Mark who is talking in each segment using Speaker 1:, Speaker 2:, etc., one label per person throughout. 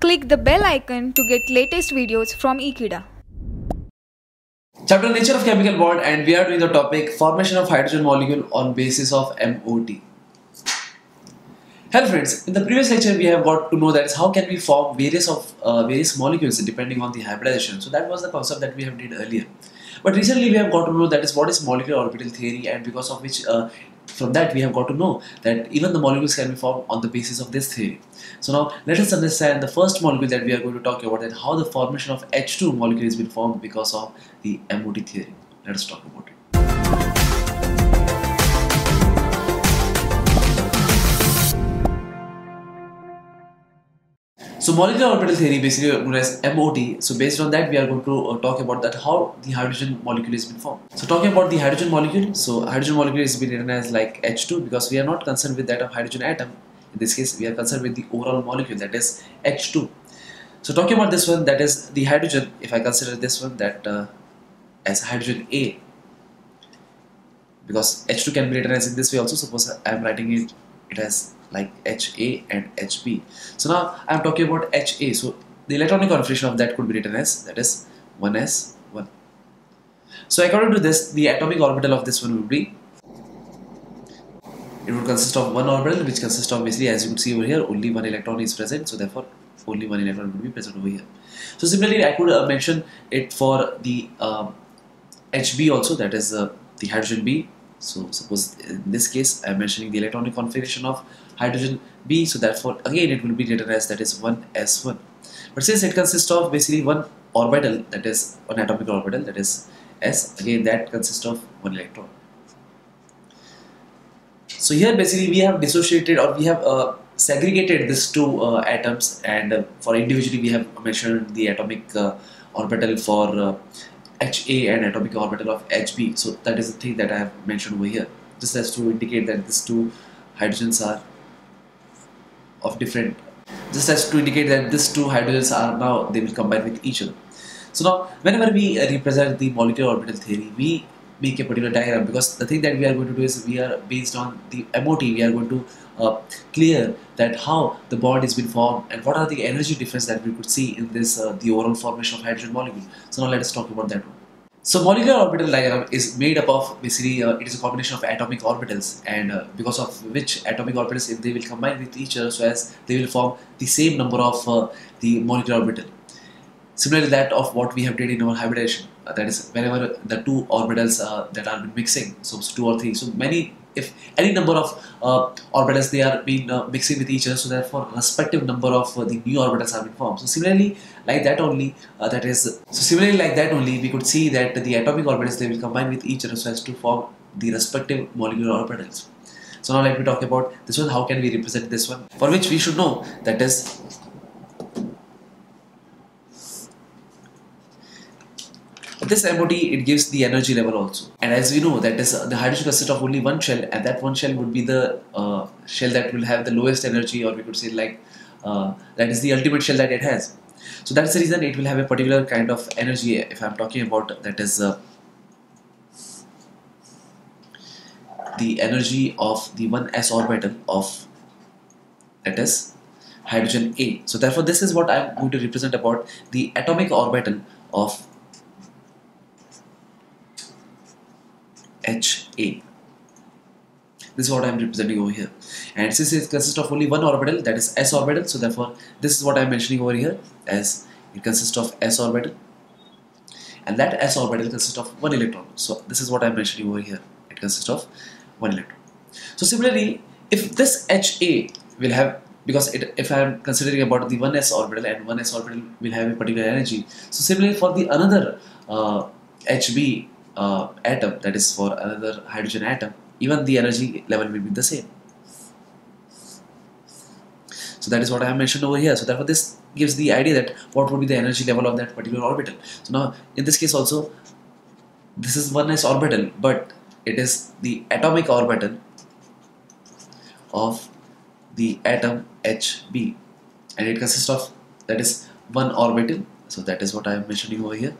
Speaker 1: Click the bell icon to get latest videos from Ekeeda.
Speaker 2: Chapter Nature of Chemical Bond, and we are doing the topic Formation of Hydrogen Molecule on basis of MOT. Hello friends, in the previous lecture we have got to know that is how can we form various molecules depending on the hybridization. So that was the concept that we have did earlier. But recently we have got to know that is what is molecular orbital theory, and because of which from that we have got to know that even the molecules can be formed on the basis of this theory. So now let us understand the first molecule that we are going to talk about, that how the formation of H2 molecule has been formed because of the MOT theory. Let us talk about it. So molecular orbital theory, basically known as MOT. So based on that, we are going to talk about that how the hydrogen molecule has been formed. So talking about the hydrogen molecule, so hydrogen molecule has been written as like H2 because we are not concerned with that of hydrogen atom. In this case, we are concerned with the overall molecule, that is H2. So talking about this one, that is the hydrogen. If I consider this one that as hydrogen A, because H2 can be written as in this way also. Suppose I am writing it as like HA and HB. So now I am talking about HA. So the electronic configuration of that could be written as, that is 1s1. So according to this, the atomic orbital of this one would be, it would consist of one orbital, which consists of basically, as you could see over here, only one electron is present. So therefore only one electron would be present over here. So similarly I could mention it for the HB also, that is the hydrogen B. So suppose in this case I am mentioning the electronic configuration of hydrogen B, so therefore again it will be written as, that is 1s1. But since it consists of basically one orbital, that is one atomic orbital, that is s, again that consists of one electron. So here basically we have dissociated, or we have segregated these two atoms, and for individually we have mentioned the atomic orbital for HA and atomic orbital of HB. So that is the thing that I have mentioned over here, just as to indicate that these two hydrogens are of different, just as to indicate that these two hydrogens are now, they will combine with each other. So now whenever we represent the molecular orbital theory, we make a particular diagram, because the thing that we are going to do is, we are based on the MOT, we are going to clear that how the bond has been formed and what are the energy difference that we could see in this the overall formation of hydrogen molecule. So now let us talk about that one. So molecular orbital diagram is made up of basically it is a combination of atomic orbitals, and because of which atomic orbitals, if they will combine with each other, so as they will form the same number of the molecular orbital. Similarly that of what we have did in our hybridization, that is whenever the two orbitals that are mixing, so 2 or 3, so many, if any number of orbitals they are being mixing with each other, so therefore respective number of the new orbitals are being formed. So similarly like that only, we could see that the atomic orbitals, they will combine with each other so as to form the respective molecular orbitals. So now let me talk about this one, how can we represent this one, for which we should know that is, this MOT, it gives the energy level also, and as we know that is the hydrogen consists of only one shell, and that one shell would be the shell that will have the lowest energy, or we could say like that is the ultimate shell that it has. So that's the reason it will have a particular kind of energy. If I'm talking about, that is the energy of the 1s orbital of, that is hydrogen A. So therefore this is what I'm going to represent about the atomic orbital of HA. This is what I am representing over here, and since it consists of only one orbital, that is s orbital, so therefore this is what I am mentioning over here as it consists of s orbital, and that s orbital consists of one electron. So this is what I am mentioning over here, it consists of one electron. So similarly, if this HA will have, because if I am considering about the 1s orbital, and 1s orbital will have a particular energy, so similarly for the another HB atom, that is for another hydrogen atom, even the energy level will be the same. So that is what I have mentioned over here. So therefore this gives the idea that what would be the energy level of that particular orbital. So now in this case also, this is 1s orbital, but it is the atomic orbital of the atom HB, and it consists of, that is one orbital. So that is what I am mentioning over here,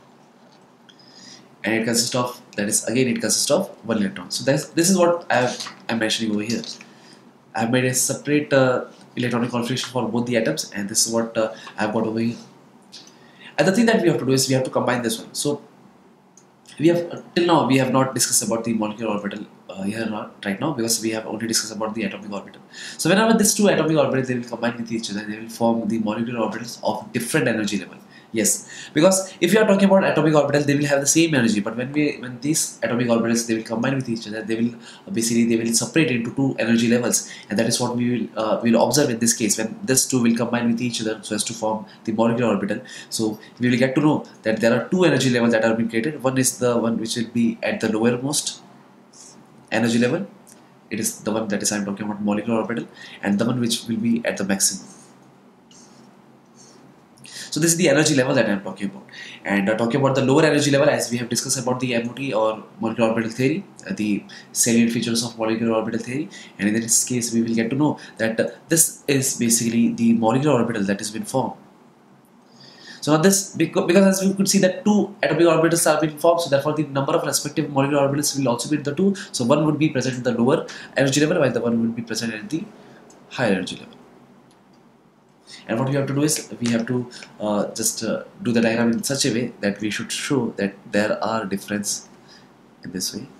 Speaker 2: and it consists of, that is again it consists of one electron. So this is what I am mentioning over here. I have made a separate electronic configuration for both the atoms, and this is what I have got over here. And the thing that we have to do is we have to combine this one. So we have till now we have not discussed about the molecular orbital right now, because we have only discussed about the atomic orbital. So whenever these two atomic orbitals they will combine with each other, they will form the molecular orbitals of different energy level. Yes, because if you are talking about atomic orbital, they will have the same energy, but when these atomic orbitals they will combine with each other, they will basically they will separate into two energy levels, and that is what we will observe in this case when these two will combine with each other so as to form the molecular orbital. So we will get to know that there are two energy levels that are being created. One is the one which will be at the lowermost energy level. It is the one that is I am talking about molecular orbital, and the one which will be at the maximum. So this is the energy level that I am talking about. And talking about the lower energy level, as we have discussed about the MOT or molecular orbital theory, the salient features of molecular orbital theory. And in this case, we will get to know that this is basically the molecular orbital that has been formed. So now this, because as we could see that two atomic orbitals are being formed, so therefore the number of respective molecular orbitals will also be the two. So one would be present in the lower energy level, while the one would be present at the higher energy level. And what we have to do is we have to just do the diagram in such a way that we should show that there are difference in this way.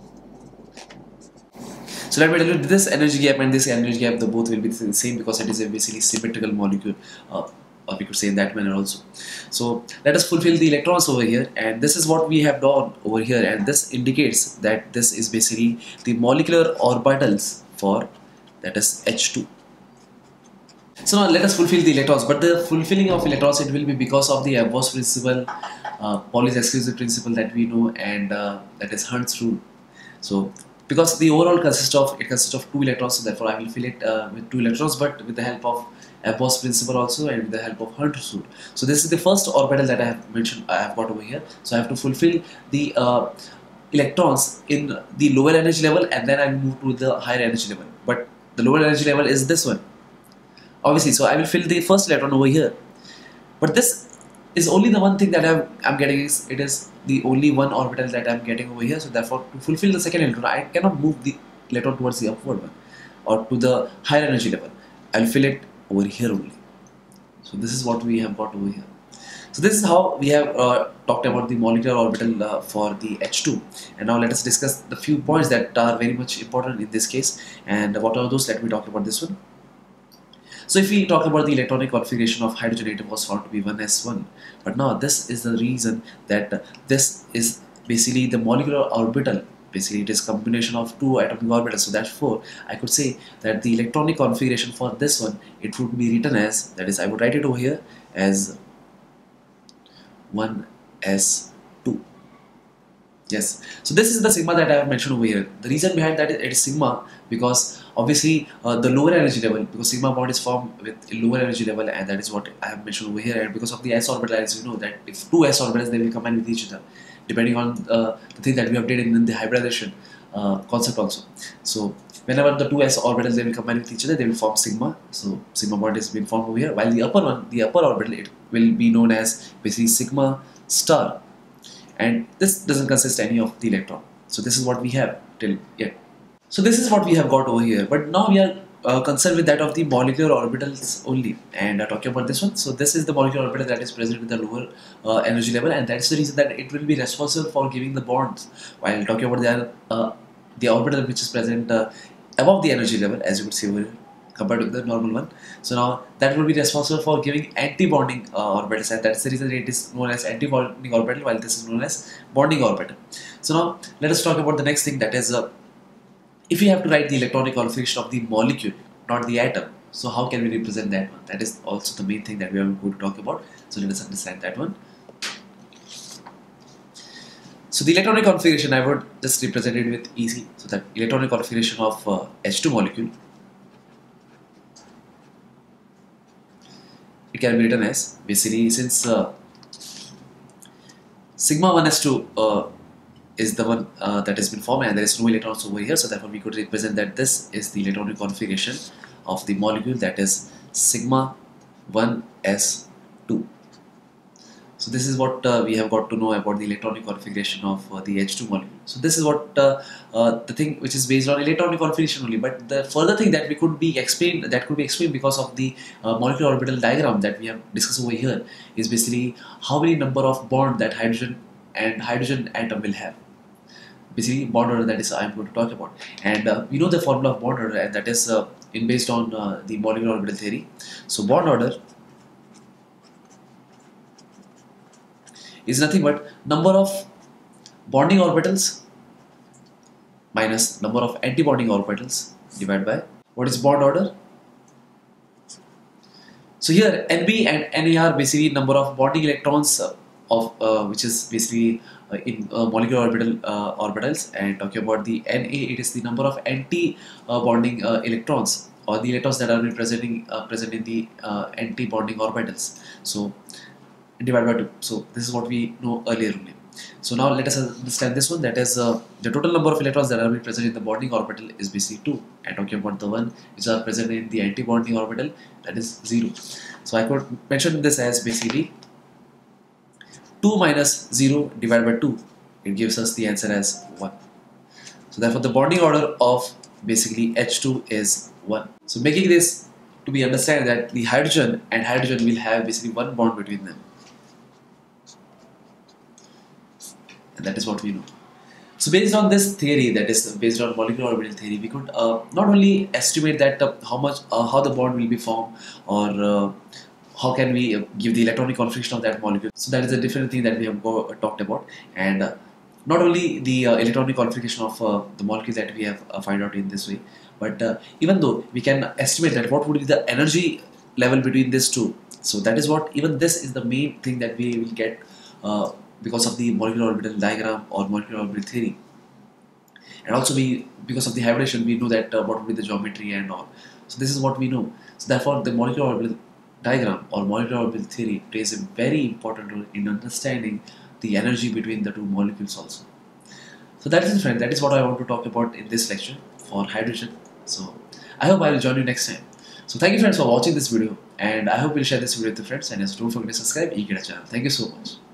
Speaker 2: So let me tell you, this energy gap and this energy gap, the both will be the same because it is a basically symmetrical molecule, or we could say in that manner also. So let us fulfill the electrons over here, and this is what we have done over here, and this indicates that this is basically the molecular orbitals for, that is, H2. So now let us fulfill the electrons, but the fulfilling of electrons, it will be because of the Abwas principle, Pauli's exclusive principle that we know, and that is Hund's rule. So because the overall consists of two electrons, so therefore I will fill it with two electrons, but with the help of Abwas principle also and with the help of Hund's rule. So this is the first orbital that I have mentioned, I have got over here. So I have to fulfill the electrons in the lower energy level, and then I move to the higher energy level. But the lower energy level is this one, obviously. So I will fill the first electron over here, but this is only the one thing that I'm getting, is it is the only one orbital that I'm getting over here. So therefore, to fulfill the second electron, I cannot move the electron towards the upward one or to the higher energy level. I'll fill it over here only. So this is what we have got over here. So this is how we have talked about the molecular orbital for the H2. And now let us discuss the few points that are very much important in this case. And what are those? Let me talk about this one. So if we talk about the electronic configuration of hydrogen atom was found to be 1s1, but now this is the reason that this is basically the molecular orbital. Basically it is combination of two atomic orbitals, so therefore I could say that the electronic configuration for this one, it would be written as, that is, I would write it over here as 1s2. Yes, so this is the sigma that I have mentioned over here. The reason behind that is it is sigma because obviously the lower energy level, because sigma bond is formed with a lower energy level, and that is what I have mentioned over here. And because of the s orbital, as you know that if two s orbitals, they will combine with each other depending on the thing that we have did in the hybridization concept also. So whenever the two s orbitals they will combine with each other, they will form sigma. So sigma bond is being formed over here, while the upper one, the upper orbital, it will be known as basically sigma star. And this doesn't consist any of the electron. So this is what we have till yet. So this is what we have got over here. But now we are concerned with that of the molecular orbitals only. And talking about this one, so this is the molecular orbital that is present in the lower energy level, and that's the reason that it will be responsible for giving the bonds. While talking about the orbital which is present above the energy level, as you could see over here, compared to the normal one. So now that will be responsible for giving anti-bonding orbitals, and that's the reason it is known as anti-bonding orbital, while this is known as bonding orbital. So now let us talk about the next thing, that is if we have to write the electronic configuration of the molecule, not the atom, so how can we represent that one? That is also the main thing that we are going to talk about. So let us understand that one. So the electronic configuration, I would just represent it with easy. So that electronic configuration of H2 molecule, it can be written as, basically, since sigma 1s2 is the one that has been formed and there is no electrons over here, so therefore we could represent that this is the electronic configuration of the molecule, that is sigma 1s2. So this is what we have got to know about the electronic configuration of the H2 molecule. So this is what the thing which is based on electronic configuration only. But the further thing that could be explained because of the molecular orbital diagram that we have discussed over here is basically how many number of bond that hydrogen atom will have. Basically bond order, that is I am going to talk about. And we know the formula of bond order, and that is based on the molecular orbital theory. So bond order is nothing but number of bonding orbitals minus number of anti-bonding orbitals divided by what is bond order. So here Nb and Na are basically number of bonding electrons of which is basically in molecular orbitals, and talking about the Na, it is the number of anti-bonding electrons, or the electrons that are present in the anti-bonding orbitals. So divided by 2. So this is what we know earlier only. So now let us understand this one, that is the total number of electrons that are present in the bonding orbital is basically 2, and talking about the one which are present in the anti-bonding orbital, that is 0. So I could mention this as basically 2 minus 0 divided by 2, it gives us the answer as 1. So therefore the bonding order of basically H2 is 1. So making this to be understand that the hydrogen and hydrogen will have basically one bond between them. And that is what we know. So based on this theory, that is based on molecular orbital theory, we could not only estimate that how the bond will be formed, or how can we give the electronic configuration of that molecule. So that is a different thing that we have talked about. And not only the electronic configuration of the molecule that we have find out in this way, but even though we can estimate that what would be the energy level between these two. So that is what, even this is the main thing that we will get because of the molecular orbital diagram or molecular orbital theory. And also because of the hybridization, we know that what would be the geometry and all. So this is what we know. So therefore the molecular orbital diagram or molecular orbital theory plays a very important role in understanding the energy between the two molecules also. So that is it, friend. That is what I want to talk about in this lecture for hydrogen. So I hope I will join you next time. So thank you, friends, for watching this video, and I hope you'll share this video with your friends, and don't forget to subscribe Ekeeda channel. Thank you so much.